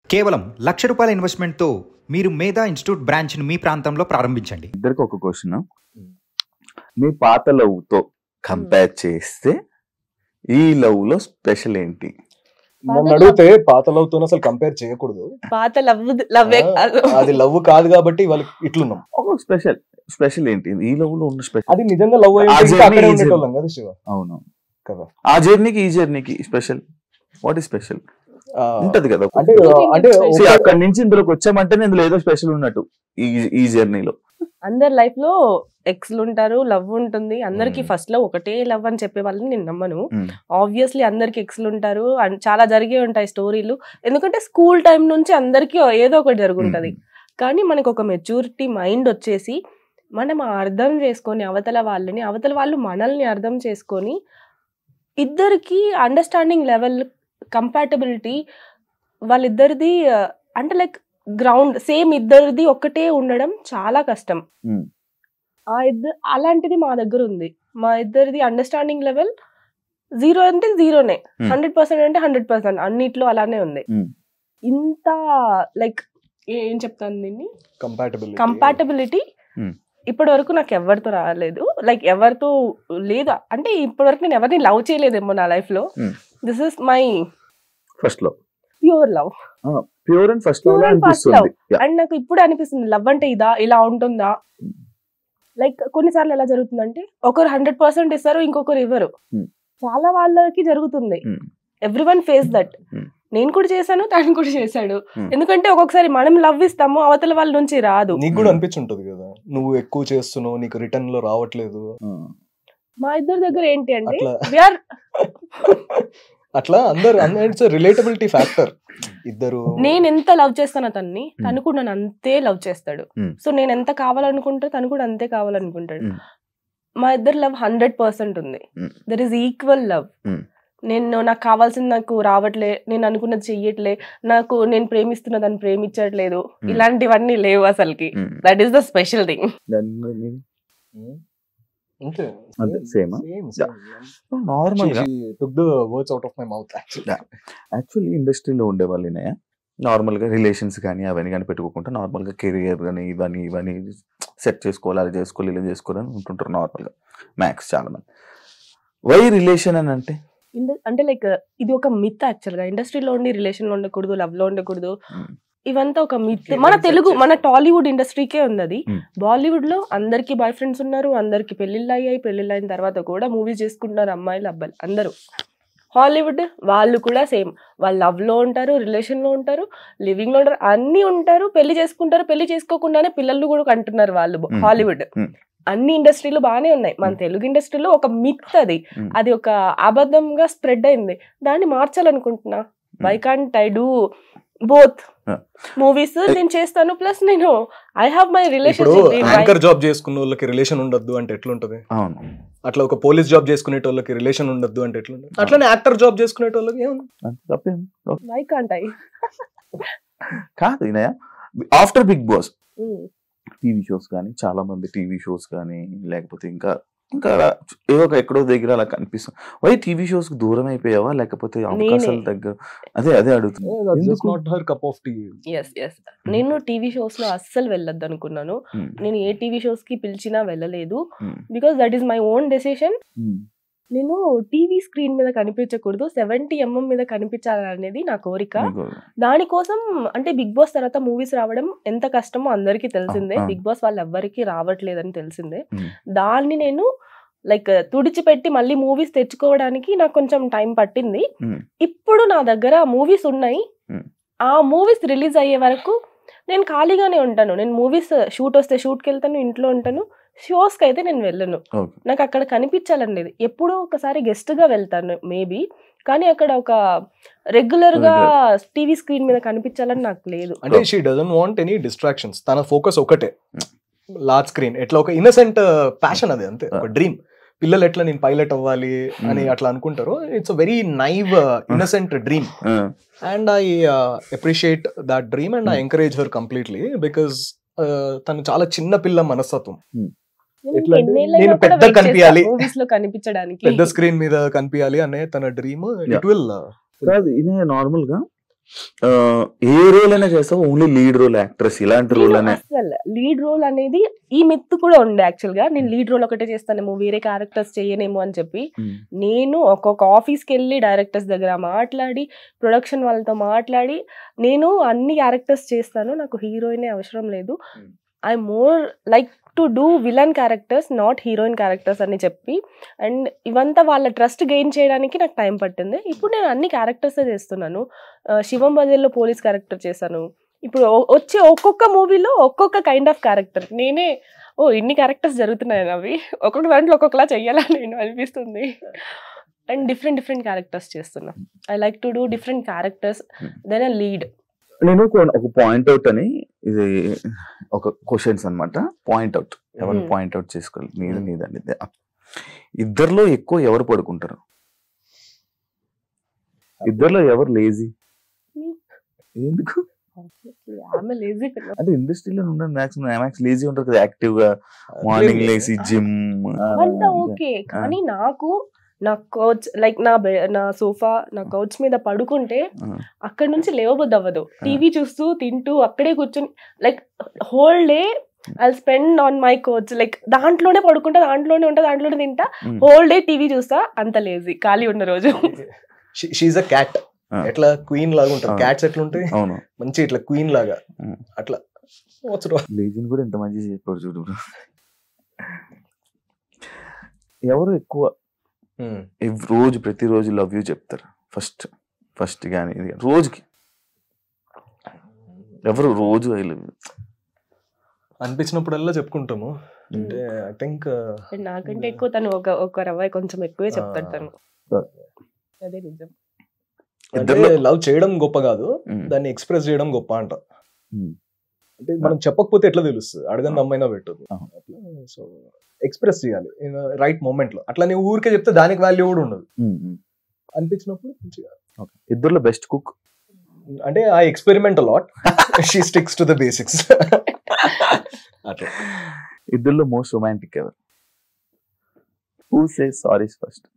కేవలం ₹1,00,000 ఇన్వెస్ట్మెంట్తో మీరు మేధా ఇన్స్టిట్యూట్ బ్రాంచ్ని మీ ప్రాంతంలో ప్రారంభించండి. ఇద్దరికి ఒక క్వశ్చన్, మీ పాత లవ్తో కంపేర్ చేస్తే ఈ లవ్ లో స్పెషల్ ఏంటి? నన్ను అడిగితే పాత లవ్ తో అసలు కంపేర్ చేయకూడదు. పాత లవ్ అది లవ్ కాదు కాబట్టి వాళ్ళకి ఇట్లున్నాం. స్పెషల్ స్పెషల్ ఏంటి ఈ లవ్ లో ఉన్న స్పెషల్? అది నిజంగా లవ్ అక్కడే ఉండేటోళ్ళం కదా శివ. అవును కదా. ఆ జర్నీకి ఈ జర్నీకి స్పెషల్ వాట్ ఈస్ స్పెషల్ ఉంటది కదా. అంటే అక్కడి నుంచి ఇందులోకి వచ్చామంటే ఇందులో ఏదో స్పెషల్ ఉన్నట్టు ఈ జర్నీలో. అందరి లైఫ్ లో ఎక్స్లు ఉంటారు, లవ్ ఉంటుంది. అందరికి ఫస్ట్ లో ఒకటే లవ్ అని చెప్పే వాళ్ళని నేను నమ్మను. ఆబ్వియస్లీ అందరికి ఎక్స్లు ఉంటారు, చాలా జరిగే ఉంటాయి స్టోరీలు. ఎందుకంటే స్కూల్ టైం నుంచి అందరికి ఏదో ఒకటి జరుగుంటది. కానీ మనకు ఒక మెచ్యూరిటీ మైండ్ వచ్చేసి మనం అర్థం చేసుకొని అవతల వాళ్ళు మనల్ని అర్థం చేసుకొని ఇద్దరికి అండర్స్టాండింగ్ లెవెల్, కంపాటబిలిటీ వాళ్ళిద్దరిది అంటే లైక్ గ్రౌండ్ సేమ్ ఇద్దరిది ఒక్కటే ఉండడం చాలా కష్టం. అలాంటిది మా దగ్గర ఉంది. మా ఇద్దరిది అండర్స్టాండింగ్ లెవెల్ 0 అంటే 0నే, 100% అంటే 100%, అన్నిట్లో అలానే ఉంది. ఇంత లైక్ ఏం చెప్తాను దీన్ని, కంపాటబిలిటీ ఇప్పటి వరకు నాకు ఎవరితో రాలేదు. లైక్ ఎవరితో లేదా అంటే ఇప్పటి వరకు నేను ఎవరిని లవ్ చేయలేదేమో నా లైఫ్ లో. This is my first love, pure love, pure and first love. And నాకు ఇప్పుడు అనిపిస్తుంది లవ్ అంటే ఇలా ఉంటుందా. లైక్ కొన్నిసార్లు ఎలా జరుగుతుందంటే ఒకరు 100% ఇస్తారు, ఇంకొకరు ఇవ్వరు. చాలా వాళ్ళకి జరుగుతుంది. Everyone face that. నేను కూడా చేశాను, తను కూడా చేశాడు. ఎందుకంటే ఒక్కొక్కసారి మనం లవ్ ఇస్తాము, అవతల వాళ్ళ నుంచి రాదు. నీకు కూడా అనిపించుంటది కదా, నువ్వు ఎక్కువ చేస్తున్నావు, నీకు రిటర్న్ లో రావట్లేదు. మా ఇద్దరి దగ్గర ఏంటి అంటే అట్లా అందరు రిలేటబిలిటీ ఫ్యాక్టర్. ఇద్దరు నేను ఎంత లవ్ చేస్తాను అతన్ని, తను కూడా నన్ను అంతే లవ్ చేస్తాడు. సో నేను ఎంత కావాలనుకుంటా తను కూడా అంతే కావాలనుకుంటాడు. మా ఇద్దరు లవ్ 100% ఉంది. There is equal love. నాకు కావాల్సింది నాకు రావట్లే, నేను అనుకున్నది చెయ్యట్లే, నేను ప్రేమిస్తున్న దాన్ని ప్రేమించట్లేదు, ఇలాంటివన్నీ లేవు అసలుకి. That is the special thing. Actually ఇండస్ట్రీలో ఉండే వాళ్ళనే నార్మల్ గా రిలేషన్స్ కానీ అవన్నీ కానీ పెట్టుకోకుండా నార్మల్ గా కెరియర్ కానీ ఇవన్నీ సెట్ చేసుకోవాలి, అది చేసుకోవాలి, ఇలా చేసుకోవాలని ఉంటుంటారు నార్మల్ గా మ్యాక్స్ చాలా మంది. వై రిలేషన్ అని అంటే లైక్ ఇది ఒక మిత్ యాక్చువల్ గా. ఇండస్ట్రీలో ఉండి రిలేషన్ లో ఉండకూడదు, లవ్ లో ఉండకూడదు, ఇవంతా ఒక మిత్. మన టాలీవుడ్ ఇండస్ట్రీకే ఉంది. బాలీవుడ్ లో అందరికి బాయ్ ఫ్రెండ్స్ ఉన్నారు, అందరికి పెళ్లిళ్ళు అయ్యాయి, పెళ్లిళ్ళు అయిన తర్వాత కూడా మూవీస్ చేసుకుంటున్నారు అమ్మాయిలు అబ్బాయిలు అందరూ. హాలీవుడ్ వాళ్ళు కూడా సేమ్, వాళ్ళు లవ్ లో ఉంటారు, రిలేషన్ లో ఉంటారు, లివింగ్ లో ఉంటారు, అన్ని ఉంటారు, పెళ్లి చేసుకుంటారు, పెళ్లి చేసుకోకుండానే పిల్లలు కూడా కంటున్నారు వాళ్ళు. హాలీవుడ్ అన్ని ఇండస్ట్రీలు బాగానే ఉన్నాయి. మన తెలుగు ఇండస్ట్రీలో ఒక మిత్ అది ఒక అబద్ధంగా స్ప్రెడ్ అయింది. దాన్ని మార్చాలనుకుంటున్నా. Why can't I do both? Movies నేను చేస్తాను, ప్లస్ నేను I have my relationship. Anchor job చేసుకున్న వాళ్ళకి రిలేషన్ ఉండొద్దు అంటే ఎట్లుంటది? అట్లా ఒక పోలీస్ జాబ్ చేసుకునేటోళ్ళకి రిలేషన్ ఉండొద్దు అంటే ఎట్లుంటది? అట్లానే యాక్టర్ జాబ్ చేసుకునేటోళ్ళకి వై కాంట్ ఐ? కాదు, after Bigg Boss TV shows కానీ చాలా మంది టీవీ షోస్ కానీ లేకపోతే ఇంకా ఏదో ఎక్కడో దగ్గర అలా కనిపిస్తుంది. వై టీవీ షోస్ కి దూరం అయిపోయావా, లేకపోతే అవకాశాల దగ్గర? అదే అడుగుతున్నాను. నేను టీవీ షోస్ లో అస్సలు వెళ్ళొద్దు అనుకున్నాను. నేను ఏ టీవీ షోస్ కి పిలిచినా వెళ్ళలేదు. Because that is my own decision. నేను టీవీ స్క్రీన్ మీద కనిపించకూడదు, 70mm మీద కనిపించాలనేది నా కోరిక. దానికోసం అంటే బిగ్ బాస్ తర్వాత మూవీస్ రావడం ఎంత కష్టమో అందరికీ తెలిసిందే. బిగ్ బాస్ వాళ్ళు ఎవ్వరికి రావట్లేదని తెలిసిందే. దాన్ని నేను లైక్ తుడిచిపెట్టి మళ్ళీ మూవీస్ తెచ్చుకోవడానికి నాకు కొంచెం టైం పట్టింది. ఇప్పుడు నా దగ్గర మూవీస్ ఉన్నాయి. ఆ మూవీస్ రిలీజ్ అయ్యే వరకు నేను ఖాళీగానే ఉంటాను. నేను మూవీస్ షూట్ వస్తే షూట్కి వెళ్తాను, ఇంట్లో ఉంటాను. షోస్ కి అయితే నేను వెళ్ళను. నాకు అక్కడ కనిపించాలని లేదు. ఎప్పుడో ఒకసారి గెస్ట్ గా వెళ్తాను మేబీ, కానీ అక్కడ ఒక రెగ్యులర్ గా టీవీ స్క్రీన్ మీద కనిపించాలని నాకు లేదు. అంటే she doesn't want any distractions. తన ఫోకస్ ఒకటే, లార్జ్ స్క్రీన్. ఎట్లా ఒక ఇన్నసెంట్ ప్యాషన్ అది, అంతే. ఒక డ్రీమ్. పిల్లలు ఎట్లా నేను పైలట్ అవ్వాలి అని అట్లా అనుకుంటారు. It's a very naive innocent dream, and I appreciate that dream and I encourage her completely. Because తను చాలా చిన్న పిల్ల మనస్తత్వం. నేను పెద్ద కనిపించాలి, పెద్ద స్క్రీన్ మీద కనిపించాలి అనే తన డ్రీమ్. ఇట్ విల్ కాదు, ఇది నార్మల్ గా ఏ రోల్ అయినా చేస్తావు, ఓన్లీ లీడ్ రోల్, యాక్ట్రెస్ ఇలాంటి రోల్ అనే? అసలు లీడ్ రోల్ అనేది ఈ మెత్తు కూడా ఉండే యాక్చువల్ గా. నేను లీడ్ రోల్ ఒకటే చేస్తానేమో, వేరే క్యారెక్టర్స్ చేయనేమో అని చెప్పి నేను ఒక్కొక్క ఆఫీస్కి వెళ్ళి డైరెక్టర్స్ దగ్గర మాట్లాడి, ప్రొడక్షన్ వాళ్ళతో మాట్లాడి, నేను అన్ని క్యారెక్టర్స్ చేస్తాను, నాకు హీరోయినే అవసరం లేదు, I more like to do villain characters, not heroine characters అని చెప్పి. అండ్ ఇవంతా వాళ్ళ ట్రస్ట్ గెయిన్ చేయడానికి నాకు టైం పట్టింది. ఇప్పుడు నేను అన్ని క్యారెక్టర్సే చేస్తున్నాను. శివం బజేల్లో పోలీస్ క్యారెక్టర్ చేశాను. ఇప్పుడు వచ్చే ఒక్కొక్క మూవీలో ఒక్కొక్క కైండ్ ఆఫ్ క్యారెక్టర్. నేనే ఇన్ని క్యారెక్టర్స్ జరుగుతున్నాయని అవి ఒక్కొక్క దాంట్లో ఒక్కొక్కలా చెయ్యాలని నేను అనిపిస్తుంది. అండ్ డిఫరెంట్ క్యారెక్టర్స్ చేస్తున్నా. I like to do different characters then a lead. నేను ఒక పాయింట్ అవుట్ అని, ఇది ఒక క్వశ్చన్స్ అనమాట. పాయింట్ అవుట్, ఎవరు పాయింట్ అవుట్ చేసుకోవాలి, నీదండి. ఇద్దరిలో ఎక్కువ ఎవరు పడుకుంటారు? ఇద్దరిలో ఎవరు లేజీ? ఎందుకు అంటే ఇండస్ట్రీలో ఉన్న మ్యాక్సిమం లేజీ ఉంటారు కదా, యాక్టివ్ గా మార్నింగ్ లేసి జిమ్ అంతా ఓకే. కానీ నాకు నా కౌచ్ లైక్ నా సోఫా, నా కౌచ్ మీద పడుకుంటే అక్కడ నుంచి లేవబుద్ది అవ్వదు. టీవీ చూస్తూ తింటూ అక్కడే కూర్చొని like whole day I spend on my couch. Like దాంట్లోనే పడుకుంటా, దాంట్లోనే ఉంటా, దాంట్లోనే తింటా, హోల్ డే టీవీ చూస్తా. అంత లేజీ ఖాళీ ఉన్న రోజు. She's a cat. ఎట్లా క్వీన్ లాగా ఉంటారు క్యాట్స్, ఎట్లా ఉంటాయి మంచి ఇట్లా క్వీన్ లాగా అట్లా. లేజీని కూడా ఎంత మంచి చెప్పారు చూడు. ఎవరు ఎక్కువ రోజు ప్రతిరోజు లవ్ యూ చెప్తారు? ఫస్ట్ కానీ రోజుకి ఎవరు రోజు ఐ లవ్ యూ అనిపించినప్పుడల్లా చెప్పుకుంటాము. అంటే ఐ థింక్ నాకంటే ఎక్కువ తను ఒక రవ్వ కొంచెం ఎక్కువే చెప్తాడు తను. అదే నిజం. అంటే లవ్ చేయడం గొప్ప కాదు, దాన్ని ఎక్స్ప్రెస్ చేయడం గొప్ప అంట. అంటే మనం చెప్పకపోతే ఎట్లా తెలుస్తుంది? అడగని అమ్మైనా పెట్టదు. సో ఎక్స్ప్రెస్ చేయాలి రైట్ మూమెంట్ లో. అట్లా నువ్వు ఊరికే చెప్తే దానికి వాల్యూ కూడా ఉండదు. అనిపించినప్పుడు మంచిగా. ఇద్దరులో బెస్ట్ కుక్ అంటే I experiment lot, she sticks to the basics. అట్లా. ఇద్దరులో మోస్ట్ రొమాంటిక్ ఎవరు? Who says sorry first?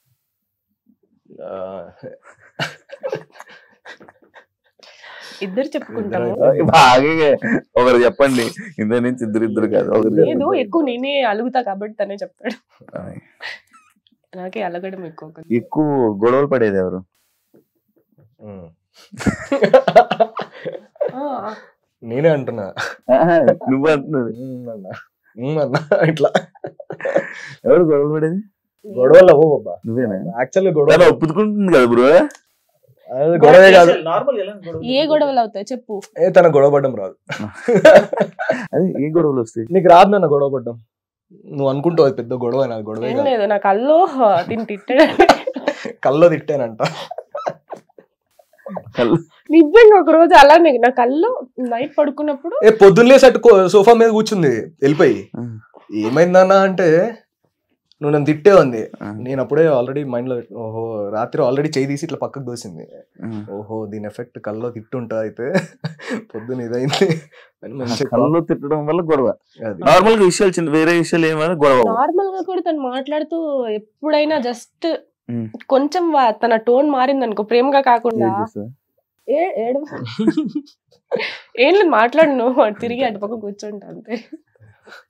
ఇద్దరు చెప్పుకుంటాము. బాగా ఒకరు చెప్పండి. ఇద్దరు నుంచి ఇద్దరు కాదు, లేదు ఎక్కువ నేనే అలుగుతా కాబట్టి తనే చెప్తాడు. నాకే అలగడం ఎక్కువ గొడవలు పడేది ఎవరు? నేనే అంటున్నా. నువ్వు అంటున్నాడు ఇట్లా. ఎవరు గొడవలు పడేది? గొడవలు బాబా నువ్వేనా? యాక్చువల్లీ గొడవ ఒప్పుకుంటుంది కదా బ్రో. గొడవే కాదు, ఏ గొడవలు అవుతాయి చెప్పు. తన గొడవ పడ్డం రాదు. అదే ఏ గొడవలు వస్తాయి? నీకు రాదు నన్ను గొడవ పడ్డం. నువ్వు అనుకుంటావు అది పెద్ద గొడవ. నాకు గొడవ లేదు. నా కల్లో తిట్టాడు, కల్లో తిట్టానంట. నిజంగా ఒక రోజు అలానే నా కల్లో నైట్ పడుకున్నప్పుడు పొద్దున్నే సోఫా మీద కూర్చుంది వెళ్ళిపోయి. ఏమైందన్నా అంటే నువ్వు నన్ను తిట్టే ఉంది. నేను అప్పుడే ఆల్రెడీ మైండ్ లో ఓహో రాత్రి ఆల్రెడీ చేయి తీసి ఇట్లా పక్కకు దోసింది. ఓహో దీని ఎఫెక్ట్ కల్లో తిట్టుంటా అయితే పొద్దున ఇదైంది అని. మంచి కల్లో తిట్టడం వల్ల గొడవ. నార్మల్ గా విషయాలు చిన్న వేరే విషయాలు ఏమైనా గొడవ. నార్మల్ గా కూడా తను మాట్లాడుతూ ఎప్పుడైనా జస్ట్ కొంచెం తన టోన్ మారింది అనుకో, ప్రేమగా కాకుండా ఏం లేదు మాట్లాడు, నువ్వు తిరిగి అటు పక్క కూర్చుంటా అంతే.